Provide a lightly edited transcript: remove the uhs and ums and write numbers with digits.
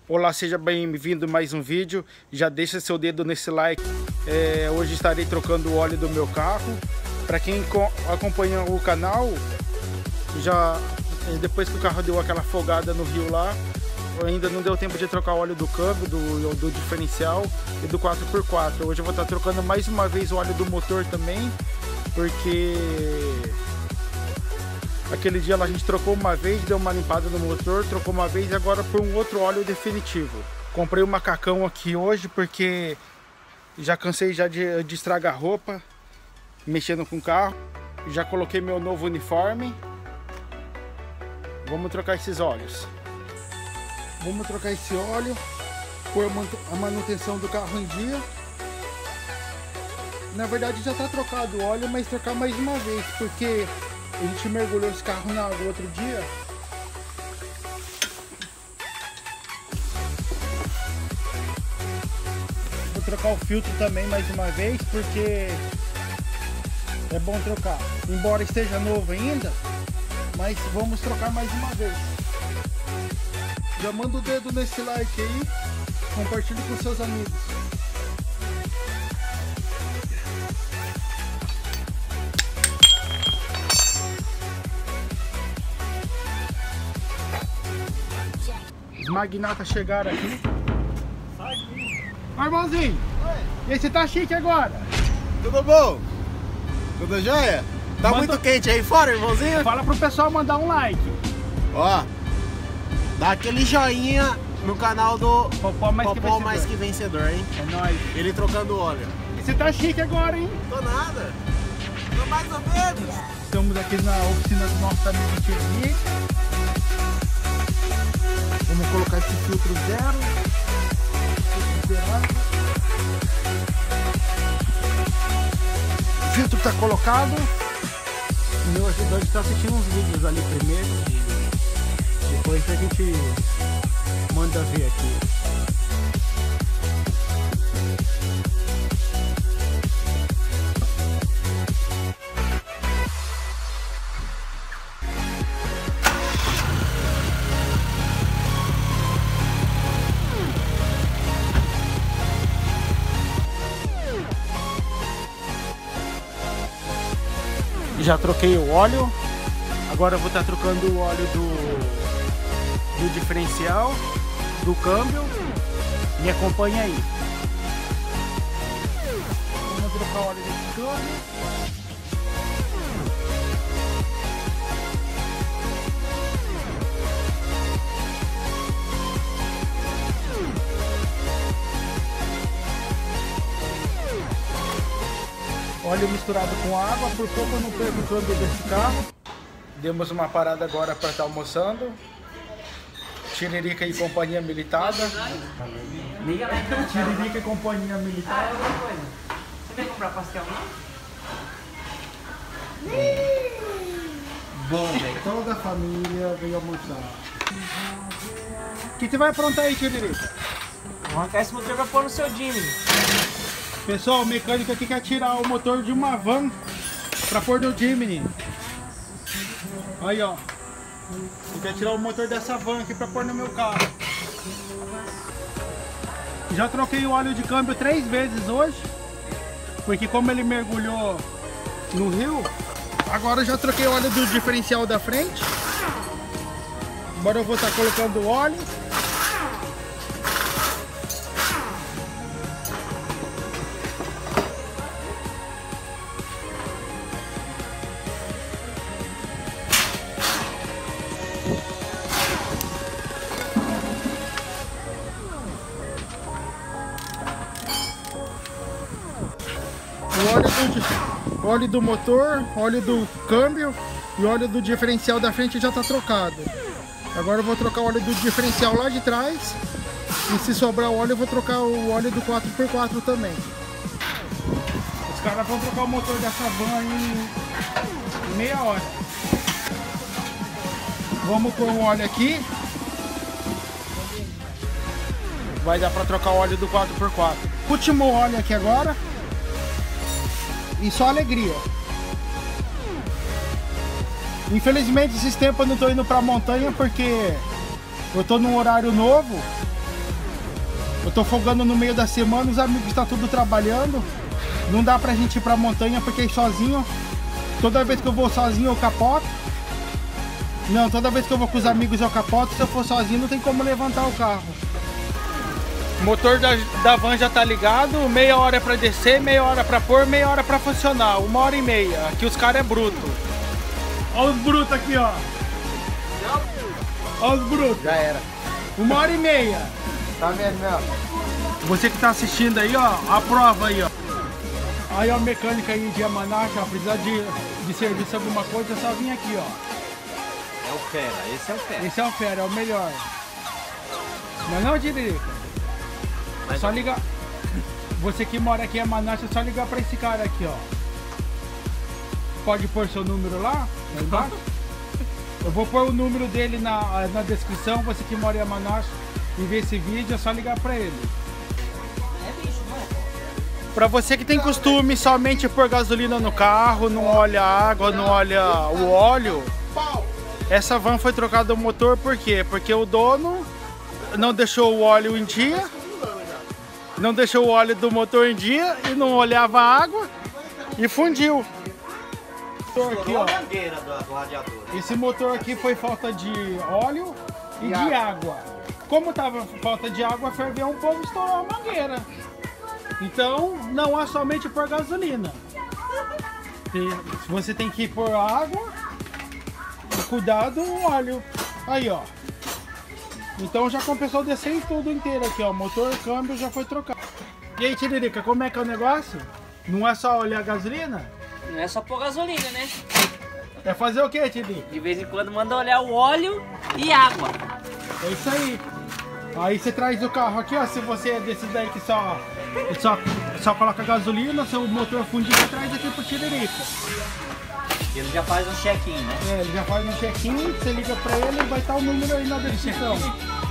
Olá, seja bem-vindo a mais um vídeo. Já deixa seu dedo nesse like. Hoje estarei trocando o óleo do meu carro. Para quem acompanha o canal, já depois que o carro deu aquela afogada no rio lá, ainda não deu tempo de trocar o óleo do câmbio, do diferencial e do 4x4. Hoje eu vou estar trocando mais uma vez o óleo do motor também, porque aquele dia lá a gente trocou uma vez, deu uma limpada no motor, trocou uma vez e agora por um outro óleo definitivo. Comprei um macacão aqui hoje porque já cansei já de estragar roupa mexendo com o carro. Já coloquei meu novo uniforme. Vamos trocar esses óleos. Vamos trocar esse óleo, pôr a manutenção do carro em dia. Na verdade já está trocado o óleo, mas trocar mais uma vez, porque a gente mergulhou esse carro na água outro dia. Vou trocar o filtro também mais uma vez, porque é bom trocar. Embora esteja novo ainda, mas vamos trocar mais uma vez. Já manda o dedo nesse like aí, compartilhe com seus amigos. Os magnatas chegaram aqui. Oi, irmãozinho. Oi. E aí, você tá chique agora? Tudo bom? Tudo jóia? Tá muito quente aí fora, irmãozinho? Fala pro pessoal mandar um like. Ó, dá aquele joinha no canal do Popó mais que vencedor, hein? É nóis. Ele trocando óleo. E você tá chique agora, hein? Tô nada. Tô mais ou menos. Estamos aqui na oficina do nosso amigo Thierry. Vamos colocar esse filtro zero. O filtro está colocado. O meu ajudante está assistindo uns vídeos ali primeiro. Depois a gente manda ver aqui. Já troquei o óleo, agora eu vou estar trocando o óleo do diferencial, do câmbio. Me acompanha aí. Vamos trocar o óleo desse câmbio. Óleo misturado com água, por pouco eu não perco o câmbio desse carro. Demos uma parada agora para estar almoçando. Tiririca e companhia militada. Tiririca e companhia militada. Você veio comprar pastel, não? Bom, toda a família veio almoçar. O que você vai aprontar aí, Tiririca? Vou arrancar esse motor pra pôr no seu Jimmy. Pessoal, o mecânico aqui quer tirar o motor de uma van para pôr no Jimny. Aí, ó. Ele quer tirar o motor dessa van aqui para pôr no meu carro. Já troquei o óleo de câmbio 3 vezes hoje, porque como ele mergulhou no rio, agora eu já troquei o óleo do diferencial da frente. Agora eu vou estar colocando o óleo. O óleo do motor, óleo do câmbio e o óleo do diferencial da frente já está trocado. Agora eu vou trocar o óleo do diferencial lá de trás. E se sobrar o óleo eu vou trocar o óleo do 4x4 também. Os caras vão trocar o motor dessa van em meia hora. Vamos pôr o óleo aqui. Vai dar para trocar o óleo do 4x4. Último óleo aqui agora. E só alegria. Infelizmente esses tempos eu não tô indo pra montanha porque eu tô num horário novo Eu tô folgando no meio da semana, os amigos estão tudo trabalhando. Não dá pra gente ir pra montanha porque sozinho, toda vez que eu vou sozinho eu capoto. Não, toda vez que eu vou com os amigos eu capoto. Se eu for sozinho não tem como levantar o carro. O motor da van já tá ligado, meia hora é pra descer, meia hora pra pôr, meia hora pra funcionar, 1h30. Aqui os caras é bruto. Olha os brutos aqui, ó. Olha os brutos. Já era. 1h30. Tá vendo, meu? Você que tá assistindo aí, ó, a prova aí, ó. Aí, ó, mecânica aí de Yamanashi, ó, precisar de serviço alguma coisa, é só vir aqui, ó. É o fera, esse é o fera. Esse é o fera, é o melhor. Mas não, Tiririca. É só ligar. Você que mora aqui em Yamanashi, é só ligar pra esse cara aqui, ó. Pode pôr seu número lá embaixo. Eu vou pôr o número dele na descrição. Você que mora em Yamanashi e vê esse vídeo, é só ligar pra ele. Pra você que tem costume somente pôr gasolina no carro, não olha a água, não olha o óleo, essa van foi trocada o motor, por quê? Porque o dono não deixou o óleo em dia, não deixou o óleo do motor em dia e não olhava a água e fundiu. Aqui, ó. Esse motor aqui foi falta de óleo e de água. Como tava falta de água, ferveu um pouco e estourou a mangueira. Então, não é somente por gasolina. Você tem que pôr água e cuidar do óleo. Aí, ó. Então já compensou descer em tudo inteiro aqui, ó. Motor, câmbio já foi trocado. E aí, Tiririca, como é que é o negócio? Não é só olhar a gasolina? Não é só pôr gasolina, né? É fazer o que, Tiririca? De vez em quando manda olhar o óleo e água. É isso aí. Aí você traz o carro aqui, ó. Se você é desses daí que só coloca gasolina, seu motor fundido, você traz aqui pro Tiririca. Ele já faz um check-in, né? É, ele já faz um check-in, você liga pra ele e vai estar o número aí na descrição.